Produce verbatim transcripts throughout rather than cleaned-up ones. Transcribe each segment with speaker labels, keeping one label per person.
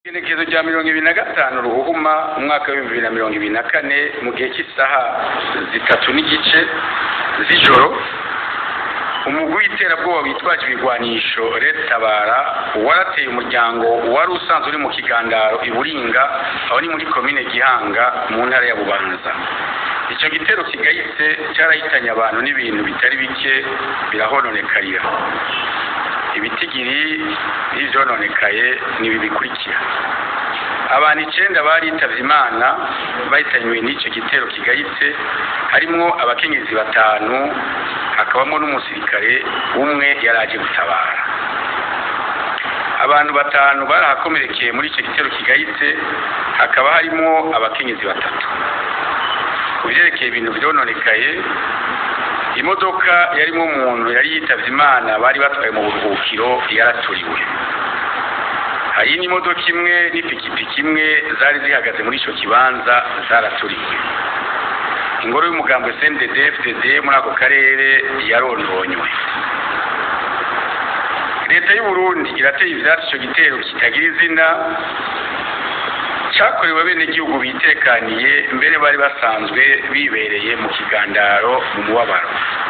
Speaker 1: Igenekerezo rya mirongo ibiri na gatanu ruhuma umwaka w'ibihumbi bibiri na mirongo ibiri na kane mu gihe cy'isaha zitatu n'igice z'ijoro umugwi w'iterabwoba witwaje ibigwanisho RedTabara warateye umuryango wari usanzwe uri mu kigandaro iburinga aho ni muri komine Gihanga mu ntara ya Bubanza. Icyo gitero kigayitse cyarahitanye abantu n'ibintu bitari bike birahononekarira. Ibitigiri n'ivyononekaye nibi bikurikira: abantu icenda baritavye Imana bahitanywe n'icyo gitero kigayitse, harimo abakenyezi batanu hakabamo n'umusirikare umwe yaraje gutabara. Abantu batanu barahakomerekeye muri icyo gitero kigayitse, hakaba harimo abakenyezi batatu. Kujerekeye ibintu vyononekaye, imodoka yarimo umuntu yari yitavye Imana bari batwaye mu buruhukiro yaraturiwe. Hari n'imodoka imwe n'ipikipiki imwe zari zihagaze muri ico kibanza zaraturiwe. Ingoro y'umugambo C N D D F D D muri ako karere yarondonywe. Leta y'u Burundi irateye ivyatsi ico gitero kitagira izina cyakorewe bene gihugu bitekaniye mbere bari basanzwe bibereye mu kigandaro mu mubabaro.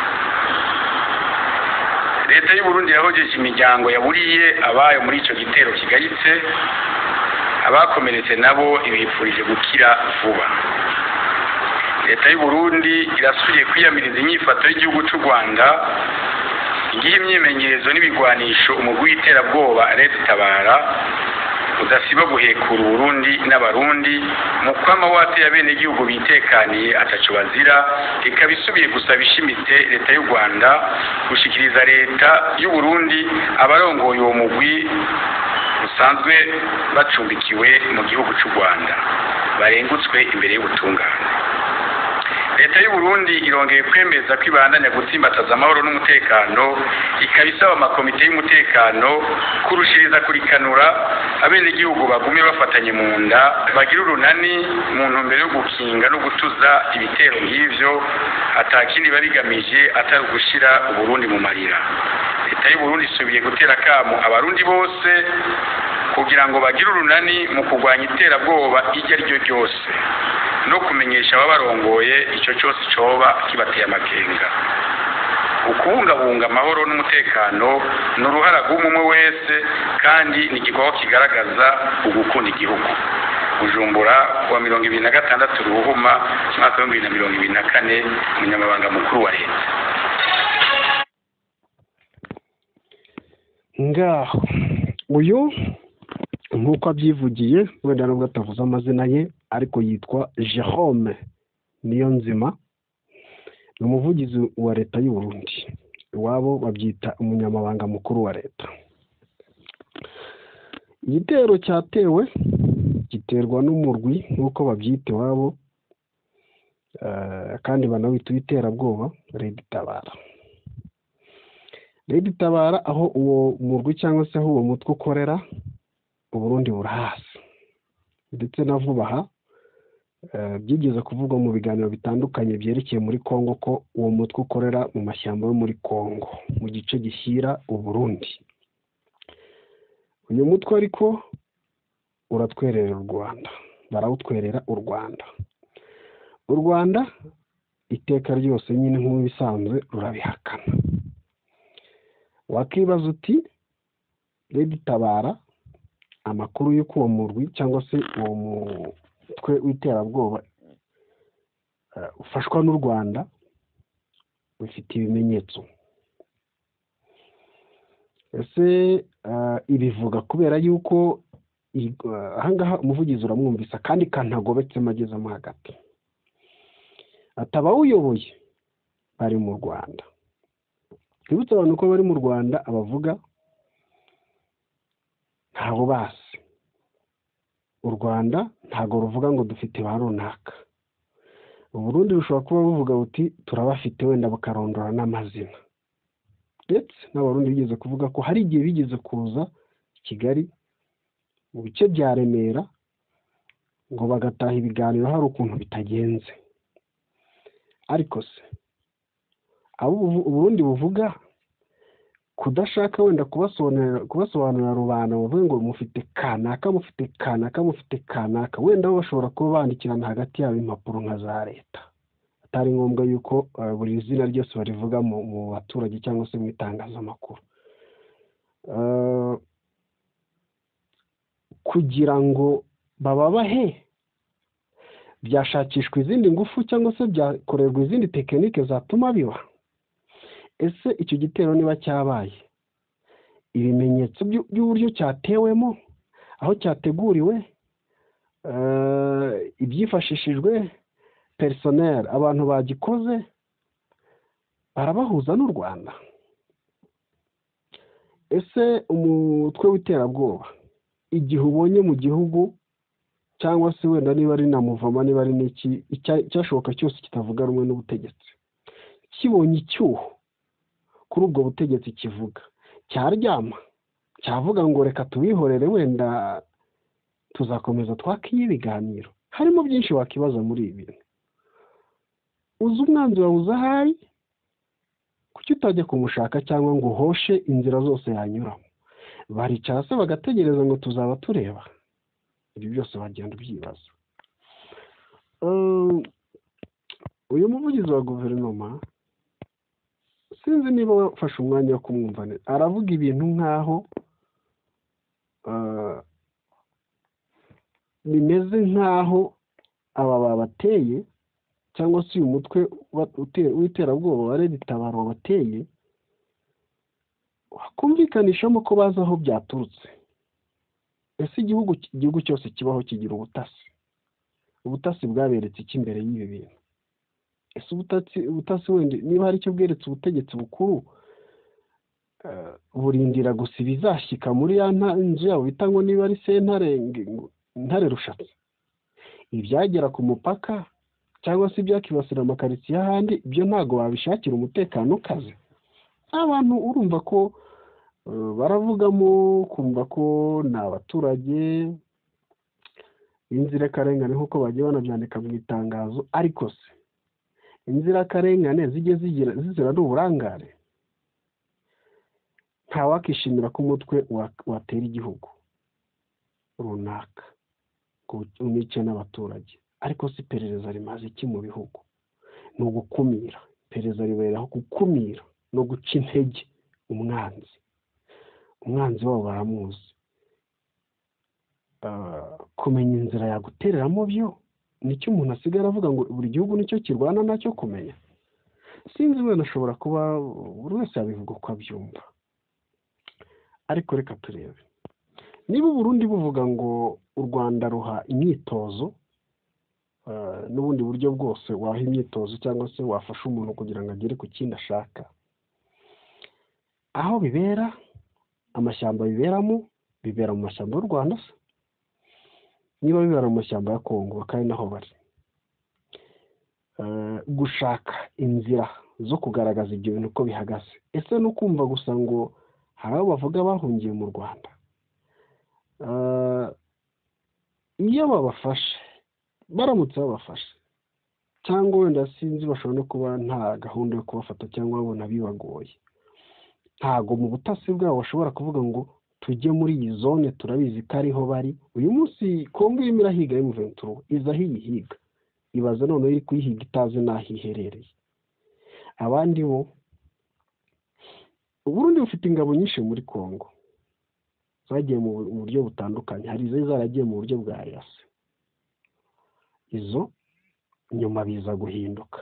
Speaker 1: Leta y'u Burundi yahojeje imiryango yaburiye abayo muri ico gitero kigayitse, abakomeretse nabo ibifurije gukira vuba. Leta y'u Burundi irasubiye kwiyamiriza inyifato y'igihugu cy'u Rwanda igihe imyimenyerezo n'ibigwanisho umugwi w'iterabwoba RedTabara udasiba guhekura Burundi n'abarundi mu kwama wateye bene gihugu bitekaniye ataco bazira, ikabisubiye gusaba ishimitse leta y'u Rwanda gushikiriza leta y'u Burundi abarongoye uwo mugwi usanzwe bacumbikiwe mu gihugu cy'u Rwanda barengutswe imbere y'ubutungane. Leta y'u Burundi irongeye kwemeza ko ibandanya gutsimbataza amahoro n'umutekano, ikabisaba amakomite y'umutekano kurushiriza kurikanura abene gihugu bagume bafatanye mu nda bagira urunani mu ntumbero yo gukinga no gutuza ibitero nk'ivyo atakindi barigamije atari gushira Uburundi mu marira. Leta y'u Burundi isubiye gutera kamo abarundi bose kugira ngo bagire urunani mu kurwanya iterabwoba iryo ari ryo ryose no kumenyesha ababarongoye icyo cyose coba kibateye amakenga. Ukubungabunga amahoro n'umutekano n'uruhara rw'umwe wese kandi ni igikorwa kigaragaza ugukunda igihugu. Bujumbura wa mirongo ibiri na gatandatu ruhuma mwaka wa bibiri na mirongo ibiri na kane umunyamabanga mukuru wa leta.
Speaker 2: Ngaho uyu nk'uko abyivugiye wenda nubwo atavuze amazina ye ariko yitwa Jerome Niyonzima, ni umuvugizi wa leta y'u Burundi, iwabo babyita umunyamabanga mukuru wa leta. Igitero cyatewe giterwa n'umurwi nk'uko babyita iwabo, uh, kandi banawita iterabwoba RedTabara. RedTabara aho uwo murwi cyangwa se aho uwo mutwe ukorera Uburundi burahasi, ndetse na vuba aha uh, byigeze kuvugwa mu biganiro bitandukanye byerekeye muri Kongo ko uwo mutwe ukorera mu mashyamba yo muri Kongo mu gice gishyira Uburundi. Uyu mutwe ariko uratwerera u Rwanda, barawutwerera u Rwanda. U Rwanda iteka ryose nyine nk'ubisanzwe rurabihakana. Wakibaza uti RedTabara amakuru y'uko uwo murwi cyangwa se uwo mutwe w'iterabwoba uh, ufashwa n'u Rwanda ufite ibimenyetso. Ese uh, ibivuga kubera yuko uh, ahangaha umuvugizi uramwumvisa kandi kantagobetse magezemo hagati ataba uyoboye bari mu Rwanda. Twibutse abantu ko bari mu Rwanda abavuga ntago basi. U Rwanda ntago ruvuga ngo dufite ba runaka. Uburundi rushobora kuba buvuga uti turabafite wenda bakarondora n'amazina. Ndetse n'abarundi bigeze kuvuga ko hari igihe bigeze kuza Kigali mu bice bya Remera ngo bagataha ibiganiro hari ukuntu bitagenze. Ariko se abo Uburundi buvuga kudashaka wenda kubasobanurira kubasobanurira rubanda bavuga ngo mufite kanaka mufite kanaka mufite kanaka, wenda bo bashobora kuba bandikirana hagati yabo impapuro nka za leta, atari ngombwa yuko uh, buri zina ryose barivuga mu, mu baturage cyangwa se mu itangazamakuru. Uh, kugira ngo bababahe byashakishwa izindi ngufu cyangwa se byakorerwa izindi tekinike zatuma biba. Ese icyo gitero niba cyabaye, ibimenyetso by'uburyo cyatewemo, aho cyateguriwe, uh, ibyifashishijwe, personnel, abantu bagikoze barabahuza n'u Rwanda. Ese umutwe w'iterabwoba igihe ubonye mu gihugu cyangwa se wenda niba ari na muvama niba ari n'iki cyashoboka cyose kitavuga rumwe n'ubutegetsi, kibonye icyuho kuri ubwo butegetsi kivuga, cyaryama cyavuga ngo reka tubihorere wenda tuzakomeza twakiye ibiganiro? Harimo byinshi wakibaza muri ibi bintu. Uzi umwanzi wawe uza ahari, kuki utajya kumushaka cyangwa ngo uhoshe inzira zose yanyuramo? Baricara se bagategereza ngo tuzaba tureba? Ibi byose bagenda ubyibaza. Uh, uyu muvugizi wa guverinoma sinzi niba wafashe umwanya wo kumwumva neza, aravuga ibintu nk'aho uh, bimeze nk'aho aba babateye cyangwa se uyu mutwe w'iterabwoba wa RedTabara wabateye wakumvikanishamo ko bazi aho byaturutse. Ese igihugu igihugu cyose kibaho kigira ubutasi? Ubutasi bwaberetse iki imbere y'ibi bintu? Ese ubutasi ubutasi wenda niba hari icyo bweretse ubutegetsi bukuru, uh, burindira gusa ibizashyika muri ya nzu yabo bita ngo niba ari sentare ntare rushatse, ibyagera ku mupaka cyangwa se ibyakibasira amakaritsiye ahandi, ibyo ntago babishakira umutekano kaze. Abantu urumva ko uh, baravugamo kumva ko ni abaturage inzirakarengane nk'uko bagiye banabyandika mu itangazo, ariko se inzirakarengane zijye zigira zizira n'uburangare? Nta wakishimira ko umutwe watera igihugu runaka umice n'abaturage, ariko si iperereza rimaze iki mu bihugu? Ni ugukumira. Iperereza riberaho gukumira no guca intege umwanzi. Umwanzi wabo baramuzi. Uh, kumenya inzira yagutereramo byo nicyo umuntu asigara avuga ngo buri gihugu nicyo kirwana nacyo kumenya. Sinzi wenda ashobora kuba buri wese yabivuga uko abyumva, ariko reka turebe. Niba Burundi buvuga ngo u Rwanda ruha imyitozo uh, n'ubundi buryo bwose waha imyitozo cyangwa se wafasha umuntu kugira ngo agere ku kindi ashaka, aho bibera amashyamba biberamo bibera mu mashyamba y'u Rwanda se? Niba bibera mu mashyamba ya Kongo bakari naho bari, uh, gushaka inzira zo kugaragaza ibyo bintu uko bihagaze. Ese no kumva gusa ngo hari abo bavuga bahungiye mu Rwanda, uh, iyo babafashe baramutse babafashe cyangwa wenda sinzi bashobora no kuba nta gahunda yo kubafata cyangwa babona bibagoye, ntago mu butasi bwabo bashobora kuvuga ngo tujye muri iyi zone turabizi ko ariho bari. Uyu munsi Kongo irimo irahiga M vingt-trois, iza hiyihiga, ibaza none iri kuyihiga itazi n'aho iherereye. Abandi bo Burundi bufite ingabo nyinshi muri Kongo zagiye mu buryo butandukanye, hari izo zaragiye mu buryo bwa yase, izo nyuma biza guhinduka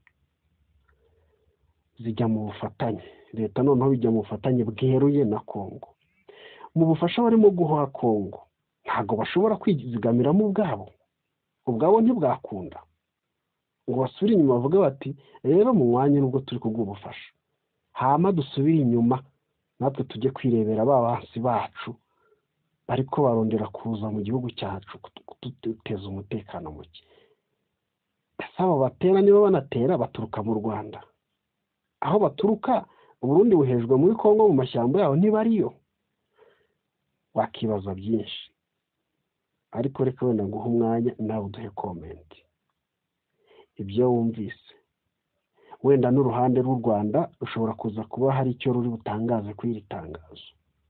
Speaker 2: zijya mu bufatanye. Leta noneho bijya mu bufatanye bweruye na Kongo. Mu bufasha barimo guha Kongo ntago bashobora kwizigamiramo ubwabo, ubwabo ntibwakunda ngo basubire inyuma bavuga bati rero mu mwanya nubwo turi kubw'ubufasha hama dusubire inyuma natwe tujye kwirebera ba bansi bacu ariko barondera kuza mu gihugu cyacu kuduteza umutekano muke. Aba batera niba banatera baturuka mu Rwanda, aho baturuka Burundi buhejwe muri Kongo mu mashyamba yaho ntibariyo. Wakibaza byinshi, ariko reka wenda nguha umwanya nawe uduhe comment ibyo wumvise. wenda n'uruhande rw'u Rwanda rushobora kuza kuba hari icyo ruri butangaze kuri iri tangazo.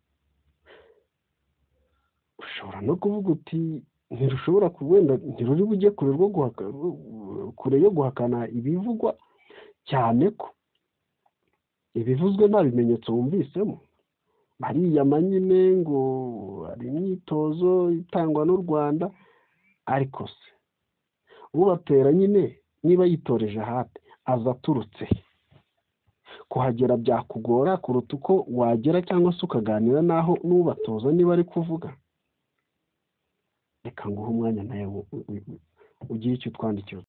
Speaker 2: Ushobora no kuvuga uti ntirushobora wenda ntiruri bujye kure rwo kure yo guhakana ibivugwa, cyane ko ibivuzwe nta bimenyetso wumvisemo. Bariyama nyine ngo hari imyitozo itangwa n'u Rwanda, ariko se ubatera nyine niba yitoreje hate aza aturutse kuhagera byakugora kuruta uko wagera cyangwa se ukaganira naho n'ubatoza niba ari kuvuga. Reka nguhe umwanya nawe ugire icyo utwandikira.